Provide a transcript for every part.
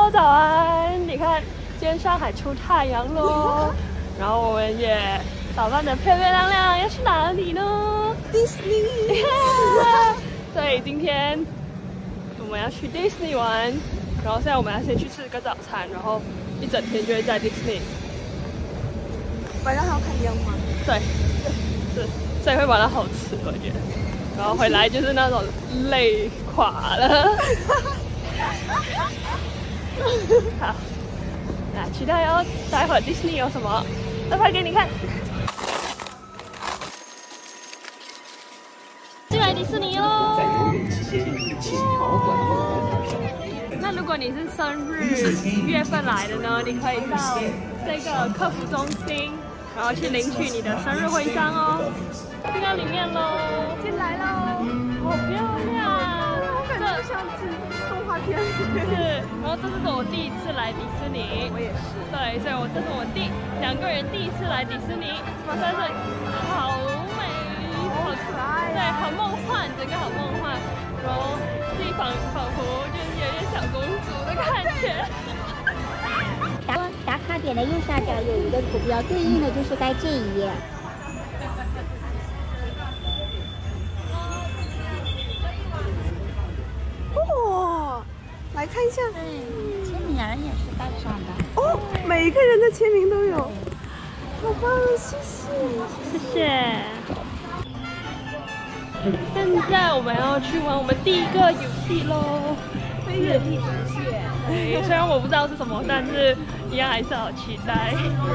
Hello， 早安！你看，今天上海出太阳喽，然后我们也打扮得漂漂亮亮，要去哪里呢？ 迪士尼。 对，今天我们要去 Disney 玩，然后现在我们要先去吃个早餐，然后一整天就会在 Disney。 晚上还要看烟花。对， 是，所以会玩得好吃，我觉得。然后回来就是那种累垮了。好，那期待哦，待会儿 Disney 有什么，再拍给你看。进来迪士尼喽！在游园期间，请保管好门票。那如果你是生日月份来的呢，你可以到这个客服中心，然后去领取你的生日徽章哦。进到里面喽，进来喽，好漂亮！ 我感觉像进动画片。 是，然后这是我第一次来迪士尼， 我也是。对， 所以这是我两个人第一次来迪士尼，哇塞，好美，好可爱，对，好梦幻，整个好梦幻，然后自己仿佛就是有点小公主的感觉。 打卡点的右下角有一个图标，对应的就是在这一页。 哇，来看一下， 签名人也是带上的。 哦，每一个人的签名都有，好棒，谢谢， 谢谢。现在我们要去玩我们第一个游戏喽， 飞跃地平线。 虽然我不知道是什么，但是一样还是好期待。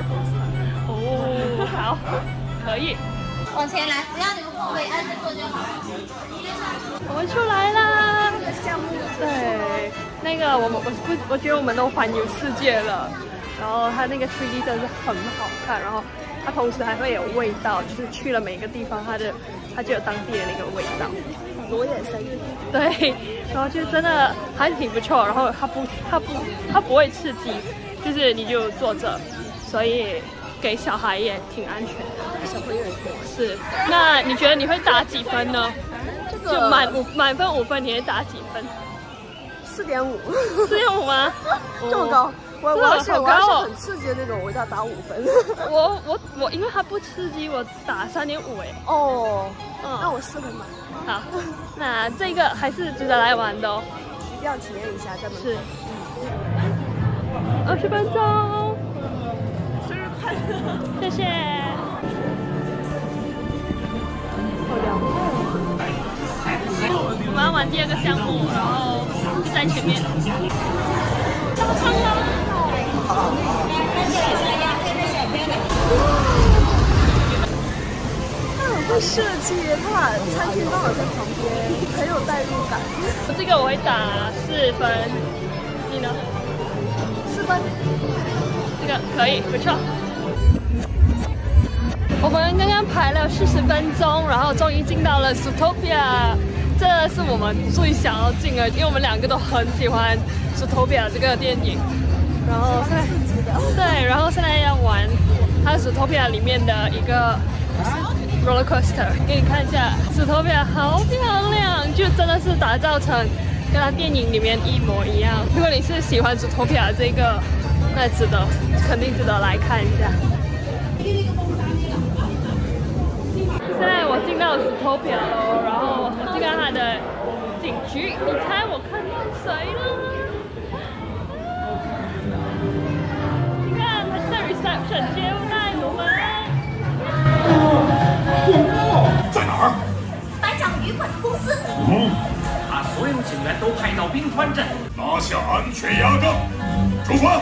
哦，好，可以。 往前来，不要留后位，按着做就好。 我们出来啦！ 这个项目对，那个我觉得我们都环游世界了。然后它那个 3D 真的是很好看，然后它同时还会有味道，就是去了每个地方，它就有当地的那个味道。 裸眼生意。 对，然后就真的还挺不错，然后它不会刺激，就是你就坐着，所以给小孩也挺安全的。 小朋友也可以。 是，那你觉得你会打几分呢？ 这个就满分5分，你会打几分 ？4.5。 4.5吗？ 这么高？我要是很刺激的那种，我一定要打5分。 我因为它不刺激，我打3.5哎。 哦，那我4分吧。 好，那这个还是值得来玩的哦， 一定要体验一下，在门口。 是。20分钟。 生日快乐！ 谢谢。好凉快。我们要玩第2个项目，然后就在前面。上车了。 它很会设计，它把餐厅刚好在旁边，很有代入感。 这个我会打4分，你呢 ？4分。 这个可以，不错。我们刚刚排了40分钟，然后终于进到了 Zootopia， 这是我们最想要进的，因为我们2个都很喜欢 Zootopia 这个电影。然后现在对，然后现在要玩它 Zootopia 里面的一个 roller coaster， 给你看一下 Zootopia 好漂亮，就真的是打造成跟它电影里面一模一样。如果你是喜欢 Zootopia 这个，那肯定值得来看一下。现在我进到 Zootopia 了，然后我进到它的景区，你猜我看到谁了？你看，他在 reception 接待我们。 在哪儿？ 白掌旅馆公司。 把所有警员都派到冰川镇，拿下安全牙膏，出发。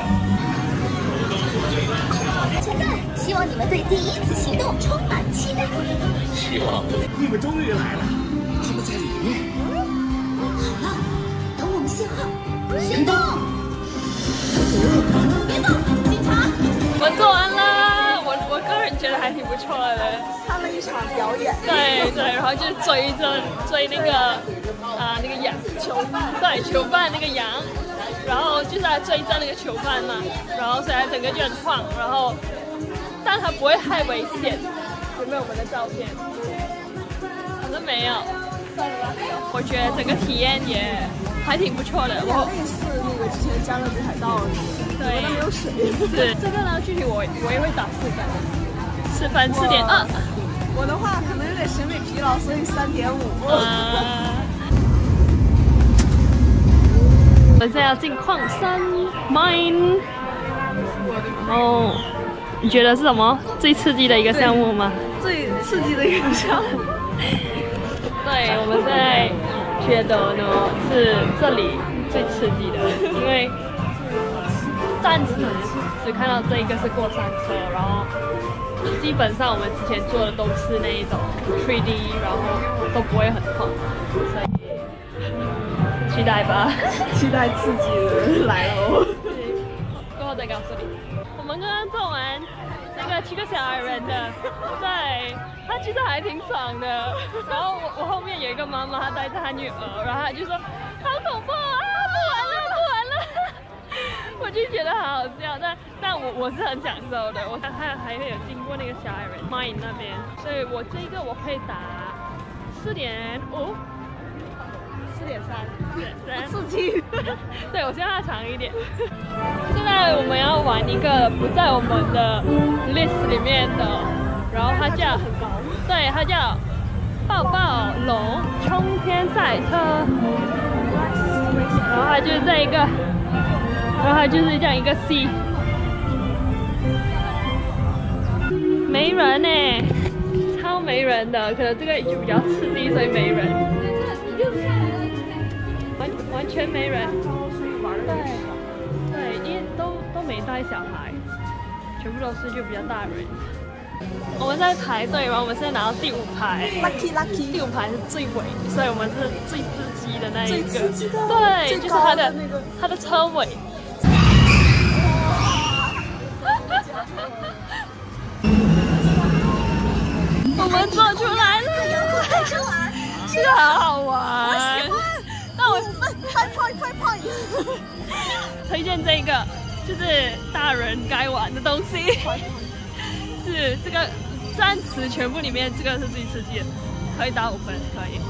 前辈，希望你们对第一次行动充满期待。 希望你们终于来了，他们在里面。 好了，等我们信号，行动！别动，警察！ 我做完了，我个人觉得还挺不错的。 看了一场表演。 对，然后就追那个那个羊囚犯，对，囚犯那个羊，然后就是在追着那个囚犯嘛，然后所以它整个就很晃，然后但它不会太危险。有没有我们的照片？好像没有。算了吧，我觉得整个体验也还挺不错的。 类似那个之前加勒比海盗， 对， 它没有水。 是这个呢，具体我也会打4分，4分4.2。 我的话可能有点审美疲劳，所以3.5。 我们现在要进矿山 mine。哦，你觉得是什么最刺激的一个项目吗？ 最刺激的一个项目。 对，我们现在觉得呢是这里最刺激的，因为暂时只看到这一个是过山车，然后基本上我们之前做的都是那一种 3D， 然后都不会很痛，所以期待吧， 期待刺激的来喽。 过后再告诉你。我们刚刚做完那个7个小矮人的，对，他其实还挺爽的。然后我后面有一个妈妈，她带着她女儿，然后她就说好恐怖啊，不玩了。我就觉得好好笑，但我是很享受的。我还会有经过那个小矮人 mine 那边，所以我这个我可以打4.5。4.3， 刺激。 对，我希望它长一点。现在我们要玩一个不在我们的 list 里面的，然后它叫对，它叫抱抱龙冲天赛车，然后它就是这一个，然后它就是这样一个 C， 没人呢，超没人的，可能这个就比较刺激，所以没人。完全没人，对，因为都没带小孩，全部都是就比较大人。我们在排队，然后我们现在拿到第5排 ，lucky， 第5排是最尾，所以我们是最刺激的那一个， 最刺激的， 对，就是它的车尾。我们做出来了，这个好好玩， 我喜欢。那我5分， 推荐这个，就是大人该玩的东西。是这个暂时全部里面这个是最刺激的，可以打5分，可以。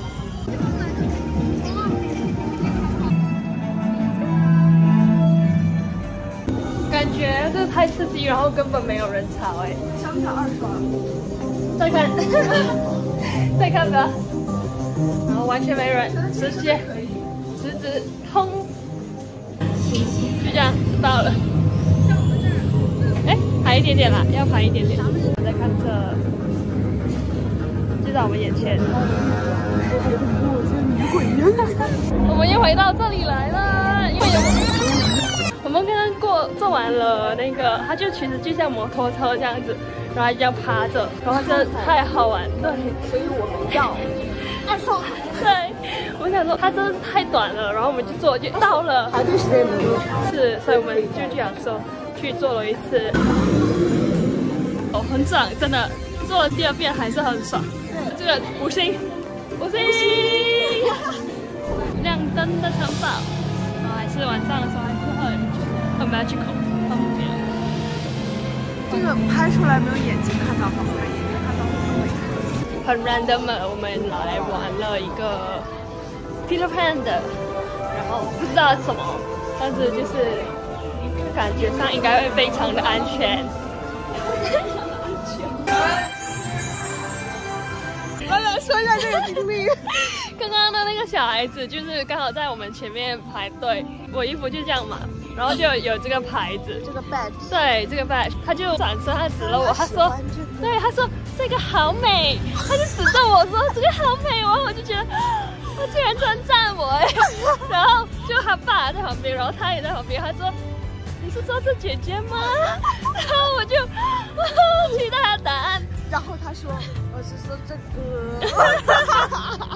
感觉这太刺激，然后根本没有人潮哎。 想不想2刷？ 再看，再看吧。然后完全没人，直接。直通，就这样到了。哎，排一点点啦，要排一点点。我在看这，就在我们眼前。我们又回到这里来了，因为我们刚刚做完了那个，它就其实就像摩托车这样子，然后就要趴着，然后这太好玩，对， 所以我们要2刷。 对，我想说它真的是太短了，然后我们就做就到了， 排队时间不够是，所以我们就想说去做了一次，哦，很爽，真的，做了第2遍还是很爽。这个5星，亮灯的城堡，然后还是晚上的时候还是很 magical， 很美。 这个拍出来没有眼睛看到吗？或者眼睛看到很 random， 我们来玩了一个 Peter Pan 的，然后不知道是什么，但是就是感觉上应该会非常的安全。 我想说一下这个经历。 刚刚的那个小孩子就是刚好在我们前面排队，我衣服就这样嘛，然后就有这个牌子， 这个 badge， 对，这个 badge， 他就转身，他指了我，他说，对，他说这个好美，他就指着我说这个好美，然后我就觉得他居然称赞我哎，然后就他爸在旁边，然后他也在旁边，他说你是说这姐姐吗？然后我就期待他的答案， 然后他说我是说这个。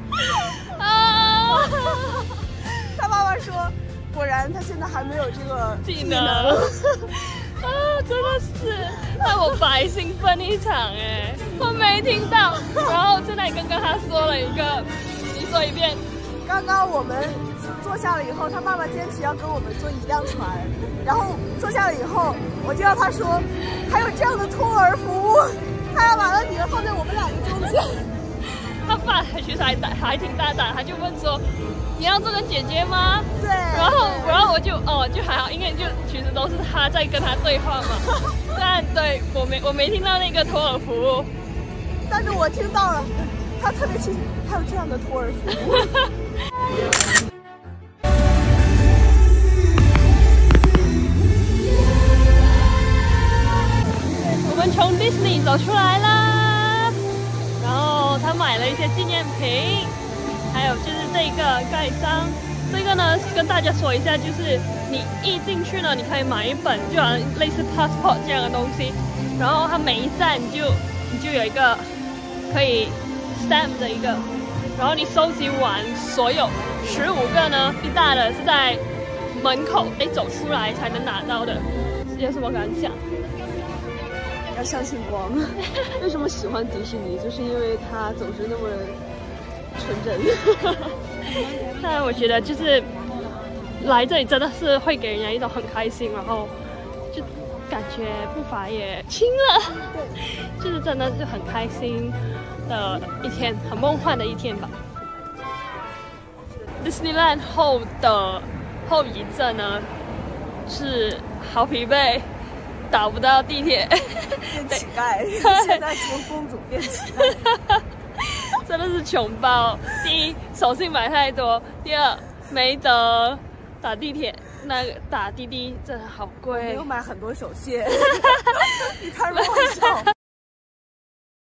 啊！ 他妈妈说，果然他现在还没有这个技能啊，真的是让我白兴奋一场哎！我没听到，然后现在刚刚他说了一个，你说一遍。 刚刚我们坐下了以后，他爸爸坚持要跟我们坐一辆船，然后坐下了以后，我听到他说还有这样的托儿服务，他要把他女儿放在我们2个中间。 他爸其实还挺大胆，他就问说：“你要做个姐姐吗？” 对。 然后我就还好，因为就其实都是他在跟他对话嘛。但对我没听到那个托尔福， 但是我听到了，他特别清楚，还有这样的托尔福。 我们从 Disney 走出来啦，然后他买了一些纪念品，还有就是这个盖章，这个呢跟大家说一下，就是你一进去呢，你可以买一本，就好像类似 passport 这样的东西，然后它每一站你就有一个可以 stamp 的一个，然后你收集完所有15个呢，最大的是在门口得走出来才能拿到的，有什么感想？ 要相信光。为什么喜欢迪士尼？就是因为它总是那么纯真。 但我觉得就是来这里真的是会给人家一种很开心，然后就感觉步伐也轻了，对，就是真的是很开心的一天，很梦幻的一天吧。Disneyland 后的后遗症呢是好疲惫。打不到地铁， 变乞丐。现在从公主变乞丐， 真的是穷爆。第一，手信买太多；第二，没得打地铁，那个打滴滴真的好贵。 我没有买很多手信。你开什么玩笑？